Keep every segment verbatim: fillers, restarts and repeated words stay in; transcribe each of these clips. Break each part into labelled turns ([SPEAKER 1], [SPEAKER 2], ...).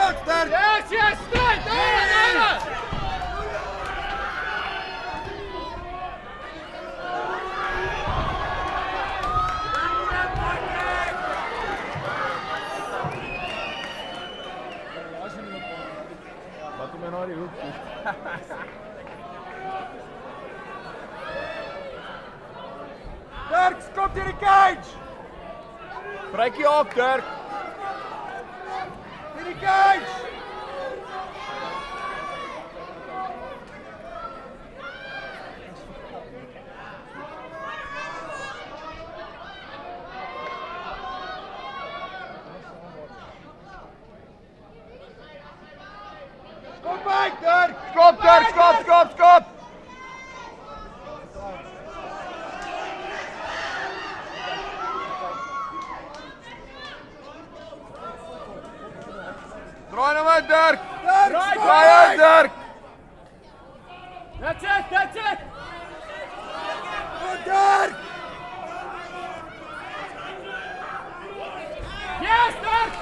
[SPEAKER 1] Terug, Dirk!
[SPEAKER 2] Yes, yes, straight! Daar, daar!
[SPEAKER 3] Wat hom in die hoek.
[SPEAKER 1] Dirk, skop deur die cage!
[SPEAKER 3] Breekie ook, Dirk.
[SPEAKER 1] Deur die cage! Skop uit, Dirk!
[SPEAKER 3] Skop, Dirk, skop, skop, skop. Draai nou uit, Dirk.
[SPEAKER 1] Dirk,
[SPEAKER 2] Draai,
[SPEAKER 1] skop
[SPEAKER 3] Draai uit, Dirk.
[SPEAKER 2] That's it, that's it!
[SPEAKER 1] Oh, Dirk!
[SPEAKER 2] Yes, Dirk!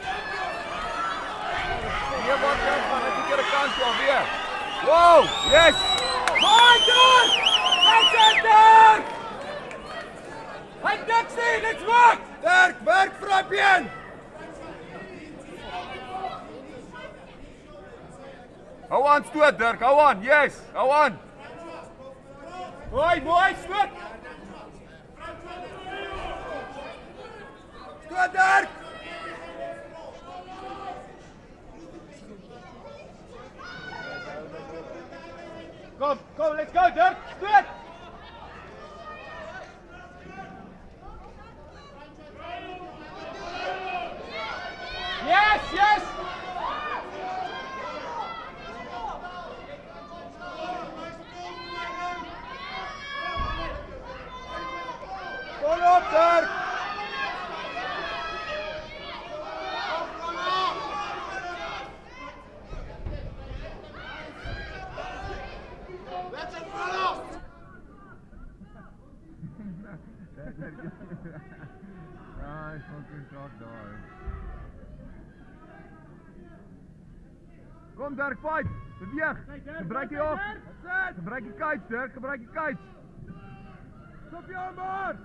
[SPEAKER 3] Hier wat Dirk van, net 'n keer 'n kans jou weer. Wow, yes.
[SPEAKER 2] Mooi, Dirk! That's it, Dirk! Hey, Dixie, let's work!
[SPEAKER 1] Dirk, werk vir daai been!
[SPEAKER 3] Hou aan stoot, Dirk. Hou aan. Yes, hou aan.
[SPEAKER 2] Mooi, mooi, stoot!
[SPEAKER 1] Stoot, Dirk!
[SPEAKER 2] Kom, kom, let's go, Dirk! Stoot! Yes, yes!
[SPEAKER 1] Kom op, Dirk!
[SPEAKER 3] Ja, hy fucking talk daar. Kom Dirk, fight. Beweeg. Gebruik die op. Gebruik die kites, Dirk. Gebruik die kites.
[SPEAKER 1] Stop jou maar!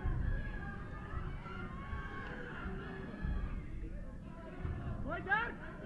[SPEAKER 2] Mooi, Dirk!